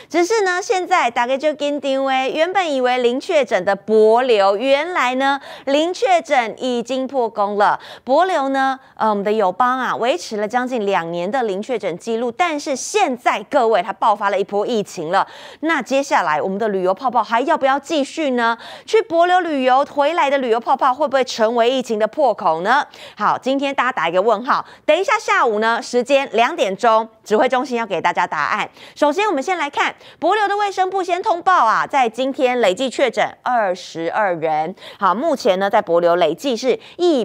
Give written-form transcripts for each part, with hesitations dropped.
只是呢，现在大概就跟定位，原本以为零确诊的帛琉，原来呢零确诊已经破功了。帛琉呢，我们的友邦啊，维持了将近2年的零确诊记录，但是现在各位，它爆发了一波疫情了。那接下来我们的旅游泡泡还要不要继续呢？去帛琉旅游回来的旅游泡泡会不会成为疫情的破口呢？好，今天大家打一个问号。等一下下午呢，时间2点钟，指挥中心要给大家答案。首先，我们先来看帛琉的卫生部先通报啊，在今天累计确诊22人。好，目前呢，在帛琉累计是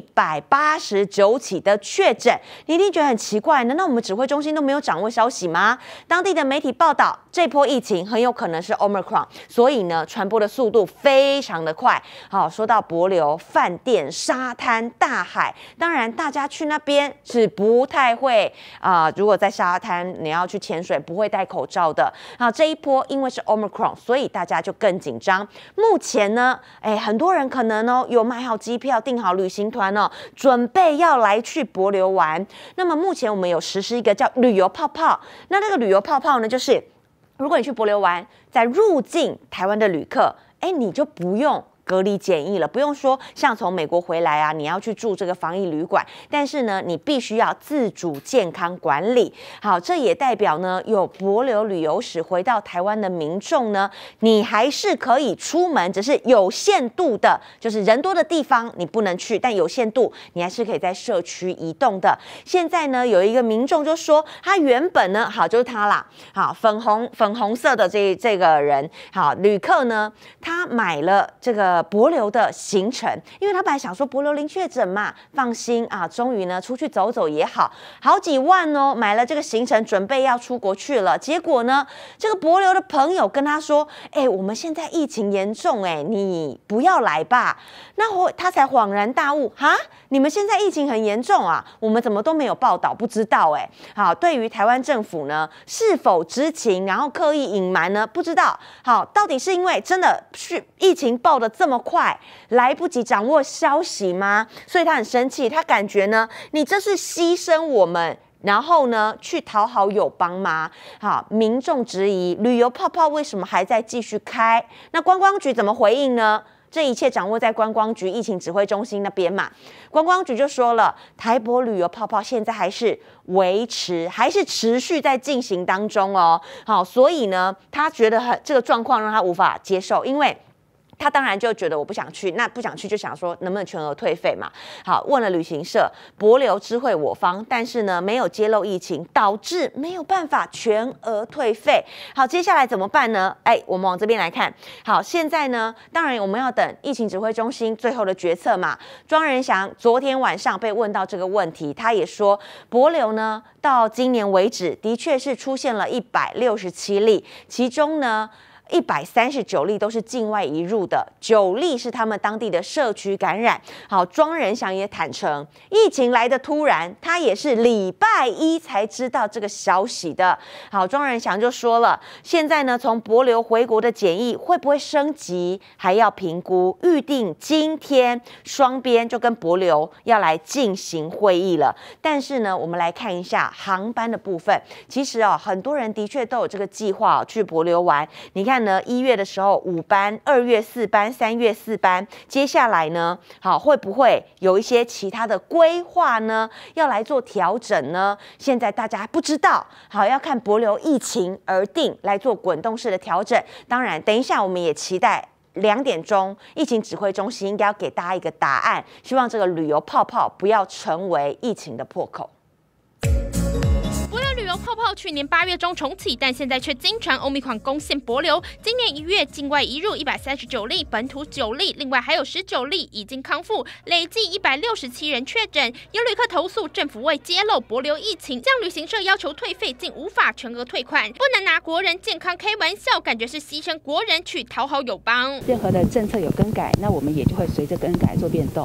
189起的确诊。你一定觉得很奇怪，难道我们指挥中心都没有掌握消息吗？当地的媒体报道，这波疫情很有可能是 Omicron， 所以呢，传播的速度非常的快。好，说到帛琉，饭店、沙滩、大海，当然大家去那边是不太会如果在沙滩你要去潜水，不会戴口罩的。好，这一波因为是 Omicron， 所以大家就更紧张。目前呢，很多人可能有买好机票、订好旅行团准备要来去帛琉玩。那么目前我们有实施一个叫旅游泡泡，那这个旅游泡泡呢，就是如果你去帛琉玩，在入境台湾的旅客，你就不用隔离检疫了，不用说像从美国回来啊，你要去住这个防疫旅馆，但是呢，你必须要自主健康管理。好，这也代表呢，有帛琉旅游史回到台湾的民众呢，你还是可以出门，只是有限度的，就是人多的地方你不能去，但有限度你还是可以在社区移动的。现在呢，有一个民众就说，他原本呢，好就是他啦，好粉红色的这个人，好旅客呢，他买了这个帛琉的行程，因为他本来想说帛琉零确诊嘛，放心啊，终于呢出去走走也好，好几万买了这个行程，准备要出国去了。结果呢，这个帛琉的朋友跟他说，我们现在疫情严重，你不要来吧。那他才恍然大悟，哈，你们现在疫情很严重啊，我们怎么都没有报道，不知道好，对于台湾政府呢，是否知情，然后刻意隐瞒呢？不知道。好，到底是因为真的是疫情爆得这么快，来不及掌握消息吗？所以他很生气，他感觉呢，你这是牺牲我们，然后呢，去讨好友邦吗？好，民众质疑旅游泡泡为什么还在继续开？那观光局怎么回应呢？这一切掌握在观光局疫情指挥中心那边嘛。观光局就说了，台帛旅游泡泡现在还是持续在进行当中哦。好，所以呢，他觉得这个状况让他无法接受，因为他当然就觉得我不想去，那不想去就想说能不能全额退费嘛？好，问了旅行社，帛琉知会我方，但是呢没有揭露疫情，导致没有办法全额退费。好，接下来怎么办呢？我们往这边来看。好，现在呢，当然我们要等疫情指挥中心最后的决策嘛。庄仁祥昨天晚上被问到这个问题，他也说，帛琉呢到今年为止的确是出现了167例，其中呢139例都是境外移入的，9例是他们当地的社区感染。好，庄仁祥也坦诚，疫情来得突然，他也是礼拜一才知道这个消息的。好，庄仁祥就说了，现在呢，从帛琉回国的检疫会不会升级，还要评估。预定今天双边就跟帛琉要来进行会议了。但是呢，我们来看一下航班的部分。其实很多人的确都有这个计划去帛琉玩。你看呢，1月的时候5班，2月4班，3月4班，接下来呢，好，会不会有一些其他的规划呢？要来做调整呢？现在大家还不知道，好，要看帛琉疫情而定，来做滚动式的调整。当然，等一下我们也期待2点钟，疫情指挥中心应该要给大家一个答案，希望这个旅游泡泡不要成为疫情的破口。 帛琉旅游泡泡去年8月中重启，但现在却经传Omicron攻陷帛琉。今年1月境外移入139例，本土9例，另外还有19例已经康复，累计167人确诊。有旅客投诉政府未揭露帛琉疫情，将旅行社要求退费，竟无法全额退款，不能拿国人健康开玩笑，感觉是牺牲国人去讨好友邦。 任何的政策有更改，那我们也就会随着更改做变动。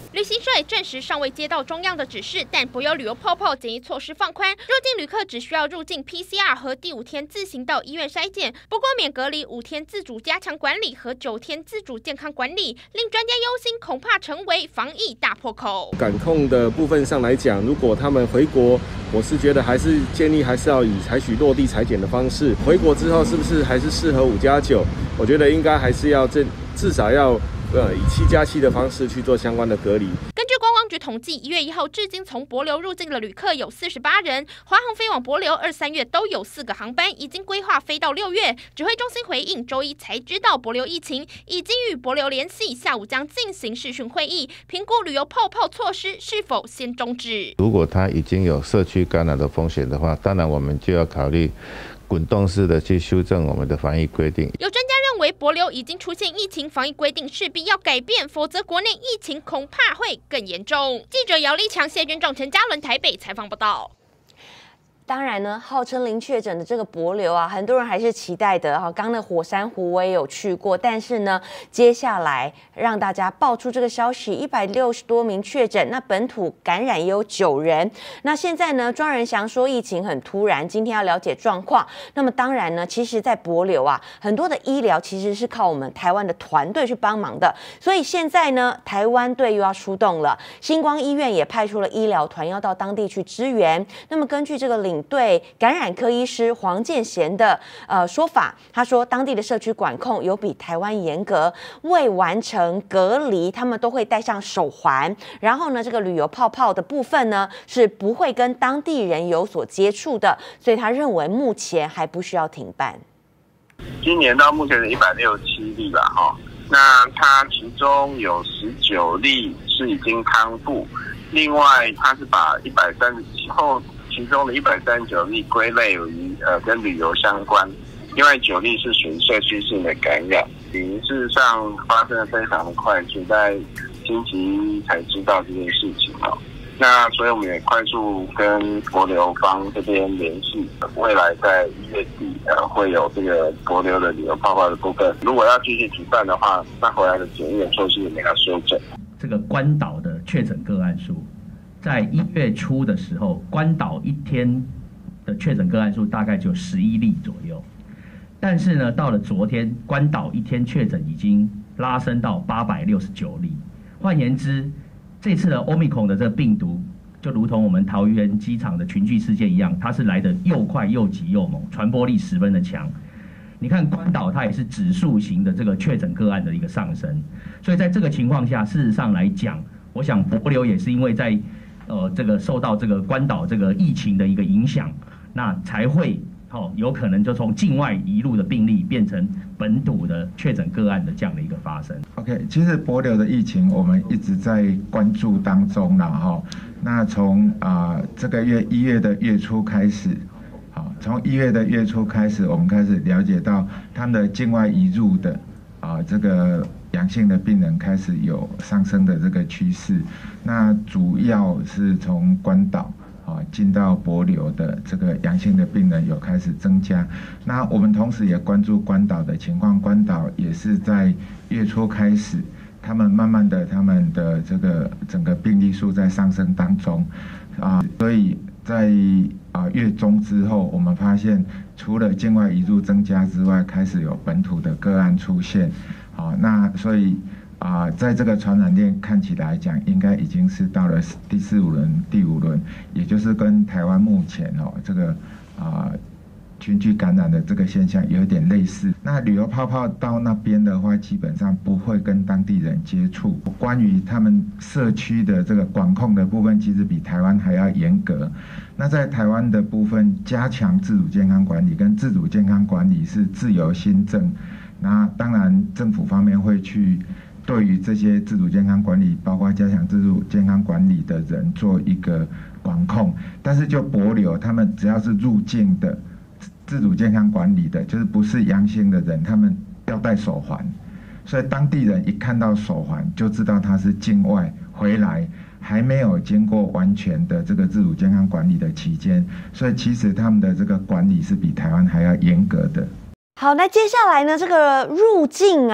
旅行社也证实尚未接到中央的指示，但柏油旅游泡泡检疫措施放宽，入境旅客只需要入境 PCR 和第5天自行到医院筛检，不过免隔离5天自主加强管理和9天自主健康管理，令专家忧心恐怕成为防疫大破口。 感控的部分上来讲，如果他们回国，我是觉得还是建议还是要以采取落地采检的方式。回国之后是不是还是适合5+9？我觉得应该还是要至少要以7+7的方式去做相关的隔离。 根据观光局统计，1月1号至今从帛琉入境的旅客有48人，华航飞往帛琉2、3月都有4个航班，已经规划飞到6月。指挥中心回应，周一才知道帛琉疫情，已经与帛琉联系，下午将进行视讯会议，评估旅游泡泡措施是否先终止。 如果它已经有社区感染的风险的话，当然我们就要考虑滚动式的去修正我们的防疫规定。 有专家认为，帛琉已经出现疫情，防疫规定势必要改变，否则国内疫情恐怕会更严重。记者姚立强、谢军仲、陈嘉伦台北采访报道。 当然呢，号称零确诊的这个帛琉啊，很多人还是期待的哈。刚那火山湖我也有去过，但是呢，接下来让大家爆出这个消息，160多名确诊，那本土感染也有9人。那现在呢，庄人祥说疫情很突然，今天要了解状况。那么当然呢，其实在帛琉啊，很多的医疗其实是靠我们台湾的团队去帮忙的。所以现在呢，台湾队又要出动了，星光医院也派出了医疗团要到当地去支援。那么根据这个领队感染科医师黄建贤的说法，他说当地的社区管控有比台湾严格，未完成隔离他们都会戴上手环，然后呢这个旅游泡泡的部分呢是不会跟当地人有所接触的，所以他认为目前还不需要停办。 今年到目前的167例吧，那它其中有19例是已经康复，另外他是把其中的139例归类于跟旅游相关，另外9例是属于社区性的感染。事实上发生的非常的快速，在星期一才知道这件事情那所以我们也快速跟帛琉方这边联系，未来在1月底会有这个帛琉的旅游泡泡的部分。如果要继续举办的话，那回来的检疫的措施也没有修正。 这个关岛的确诊个案数，在1月初的时候，关岛1天的确诊个案数大概就11例左右，但是呢，到了昨天，关岛1天确诊已经拉升到869例。换言之，这次的 Omicron 的这个病毒，就如同我们桃园机场的群聚事件一样，它是来得又快又急又猛，传播力十分的强。你看关岛它也是指数型的这个确诊个案的一个上升，所以在这个情况下，事实上来讲，我想帛琉也是因为在这个受到这个关岛这个疫情的一个影响，那才会有可能就从境外移入的病例变成本土的确诊个案的这样的一个发生。 OK， 其实帛琉的疫情我们一直在关注当中啦那从这个月1月的月初开始，从1月的月初开始，我们开始了解到他们的境外移入的这个阳性的病人开始有上升的这个趋势。那主要是从关岛进到帛琉的这个阳性的病人有开始增加。那我们同时也关注关岛的情况，关岛也是在月初开始，他们慢慢的他们的这个整个病例数在上升当中所以在月中之后，我们发现除了境外移入增加之外，开始有本土的个案出现那所以在这个传染链看起来讲，应该已经是到了第4、5轮、第5轮，也就是跟台湾目前这个群聚感染的这个现象有点类似。那旅游泡泡到那边的话，基本上不会跟当地人接触。关于他们社区的这个管控的部分，其实比台湾还要严格。那在台湾的部分，加强自主健康管理跟自主健康管理是自由新政。那当然政府方面会去对于这些自主健康管理，包括加强自主健康管理的人做一个管控。但是就帛琉，他们只要是入境的自主健康管理的，就是不是阳性的人，他们要戴手环，所以当地人一看到手环就知道他是境外回来，还没有经过完全的这个自主健康管理的期间，所以其实他们的这个管理是比台湾还要严格的。 好，那接下来呢，这个入境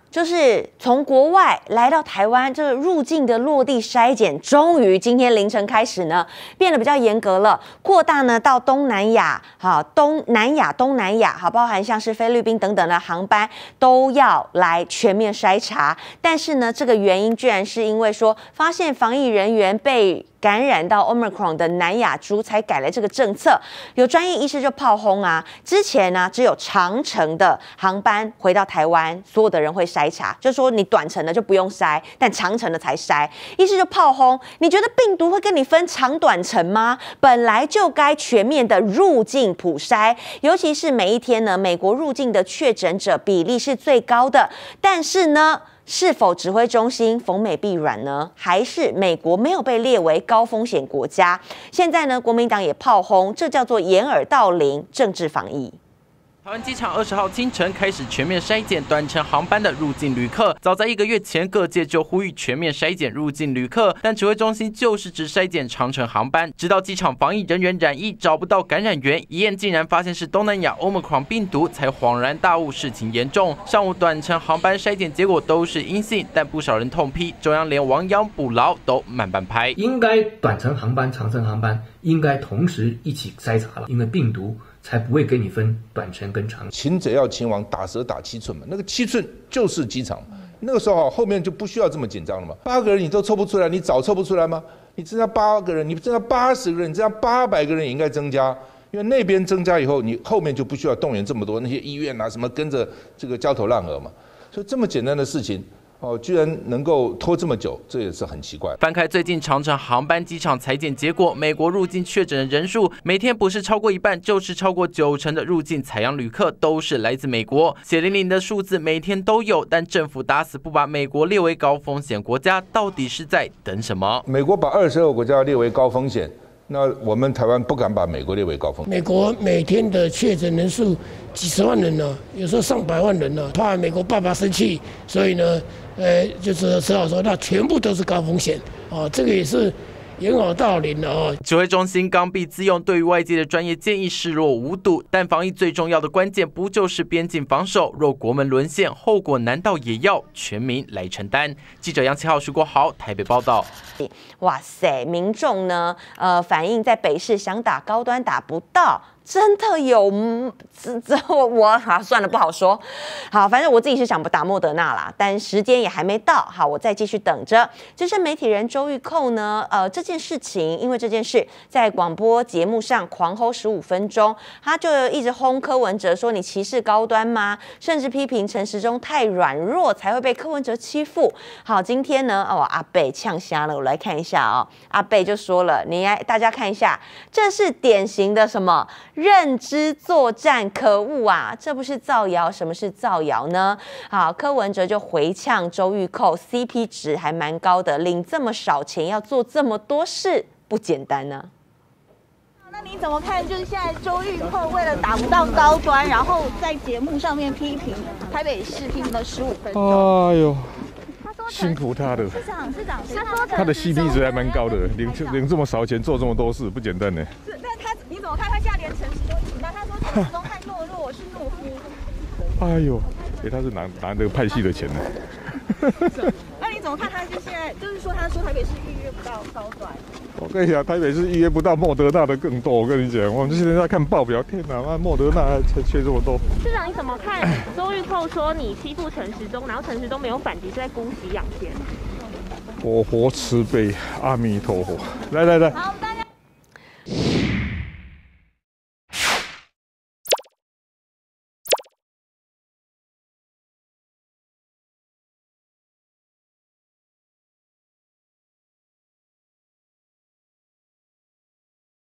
就是从国外来到台湾，这个入境的落地筛检，终于今天凌晨开始呢，变得比较严格了，扩大呢到东南亚，东南亚，包含像是菲律宾等等的航班都要来全面筛查。但是呢，这个原因居然是因为说发现防疫人员被感染到 Omicron 的南亚株，才改了这个政策。有专业医师就炮轰啊，之前呢只有长程的航班回到台湾，所有的人会筛查，就说你短程的就不用筛，但长程的才筛。医师就炮轰，你觉得病毒会跟你分长短程吗？本来就该全面的入境普筛，尤其是每一天呢，美国入境的确诊者比例是最高的，但是呢，是否指挥中心逢美必软呢？还是美国没有被列为高风险国家？现在呢，国民党也炮轰，这叫做掩耳盗铃，政治防疫。 台湾机场20号清晨开始全面筛检短程航班的入境旅客。早在1个月前，各界就呼吁全面筛检入境旅客，但指挥中心就是只筛检长程航班。直到机场防疫人员染疫找不到感染源，一验竟然发现是东南亚 Omicron 病毒，才恍然大悟事情严重。上午短程航班筛检结果都是阴性，但不少人痛批中央连亡羊补牢都慢半拍。 应该短程航班、长程航班应该同时一起筛查了，因为病毒才不会给你分短程跟长程。 擒贼要擒王，打蛇打7寸嘛，那个7寸就是机场。那个时候后面就不需要这么紧张了嘛。8个人你都抽不出来，你早抽不出来吗？你增加8个人，你增加80个人，你增加800个人也应该增加，因为那边增加以后，你后面就不需要动员这么多那些医院啊什么跟着这个焦头烂额嘛。所以这么简单的事情。居然能够拖这么久，这也是很奇怪。 翻开最近长程航班机场采检结果，美国入境确诊的人数每天不是超过1半，就是超过90%的入境采样旅客都是来自美国。血淋淋的数字每天都有，但政府打死不把美国列为高风险国家，到底是在等什么？ 美国把22个国家列为高风险。那我们台湾不敢把美国列为高风险。 美国每天的确诊人数几十万人呢，有时候上百万人呢，怕美国爸爸生气，所以呢，就是只好说那全部都是高风险哦，这个也是掩耳盗铃了哦。 指挥中心刚愎自用，对于外界的专业建议视若无睹。但防疫最重要的关键不就是边境防守？若国门沦陷，后果难道也要全民来承担？记者杨启浩、徐国豪台北报道。 哇塞，民众呢，反映在北市想打高端打不到。真的有，我算了，不好说。好，反正我自己是想不打莫德纳啦，但时间也还没到。好，我再继续等着。资深媒体人周玉蔻呢，这件事情，因为这件事在广播节目上狂吼15分钟，他就一直轰柯文哲说你歧视高端吗？甚至批评陈时中太软弱才会被柯文哲欺负。好，今天呢，阿伯呛瞎了，我来看一下哦。阿伯就说了，大家看一下，这是典型的什么？认知作战，可恶啊！这不是造谣，什么是造谣呢？好，柯文哲就回呛周玉蔻 ，CP 值还蛮高的，领这么少钱要做这么多事，不简单呢。 那你怎么看？就是现在周玉蔻为了打不到高端，然后在节目上面批评台北市，批评了15分钟。 哎呦！辛苦他的， 市长， 他的 CP 值还蛮高的，领这么少钱做这么多事，不简单呢。 那你怎么看？他现在连陈时中提到，他说陈时中太懦弱，我是懦夫。 哎呦，他是拿那个派系的钱呢。 那你怎么看？他就现在就是说，他说台北市预约不到高端。 我跟你讲，台北市预约不到莫德纳的更多。我跟你讲，我们现在在看报表，天哪，莫德纳才缺这么多。 市长，你怎么看周玉蔻说你欺负陈时中，然后陈时中没有反击，是在姑息养奸？ 活佛慈悲，阿弥陀佛。来。 好，